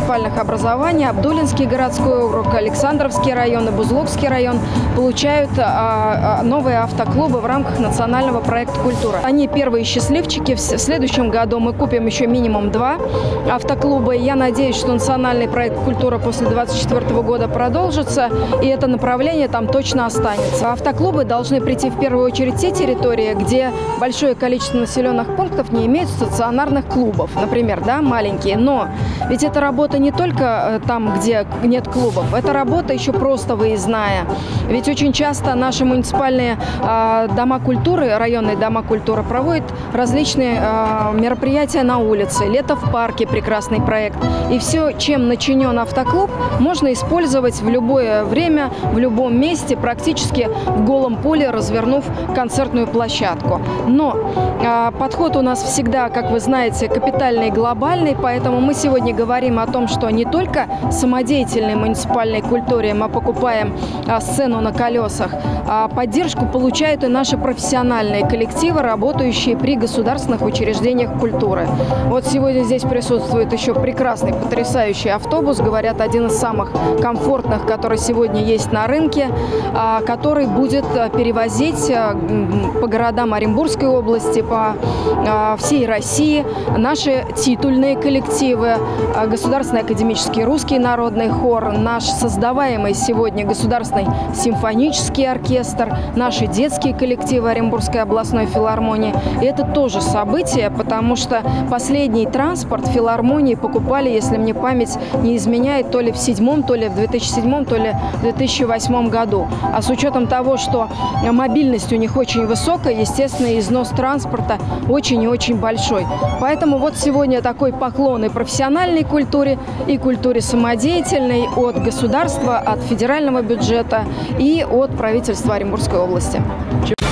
муниципальных образований, Абдулинский городской округ, Александровский район и Бузулукский район получают новые автоклубы в рамках национального проекта «Культура». Они первые счастливчики. В следующем году мы купим еще минимум 2 автоклуба. Я надеюсь, что национальный проект «Культура» после 2024 года продолжится, и это направление там точно останется. Автоклубы должны прийти в первую очередь те территории, где большое количество населенных пунктов не имеют стационарных клубов, например, да, маленькие. Но ведь эта работа не только там, где нет клубов, это работа еще просто выездная. Ведь очень часто наши муниципальные дома культуры, районные дома культуры проводят различные мероприятия на улице. «Лето в парке» – прекрасный проект. И все, чем начинен автоклуб, можно использовать в любое время, в любом месте, практически в голом поле, развернув концертную площадку. Но подход у нас всегда, как вы знаете, капитальный и глобальный, поэтому мы сегодня говорим о том, что не только самодеятельной муниципальной культуре мы покупаем сцену на колесах, а поддержку получают и наши профессиональные коллективы, работающие при государственных учреждениях культуры. Вот сегодня здесь присутствует еще прекрасный, потрясающий автобус, говорят, один из самых комфортных, который сегодня есть на рынке, который будет перевозить по городам Оренбургской области, по всей России наши титульные коллективы, Государственный академический русский народный хор, наш создаваемый сегодня Государственный симфонический оркестр, наши детские коллективы Оренбургской областной филармонии. И это тоже событие, потому что последний транспорт филармонии покупали, если мне память не изменяет, то ли в 2007, то ли в 2007, то ли в 2008 году. А с учетом того, что мобильность у них очень высокая, естественно, износ транспорта очень и очень большой. Поэтому вот сегодня такой поклон и профессиональной культуре, и культуре самодеятельной от государства, от федерального бюджета и от правительства Оренбургской области.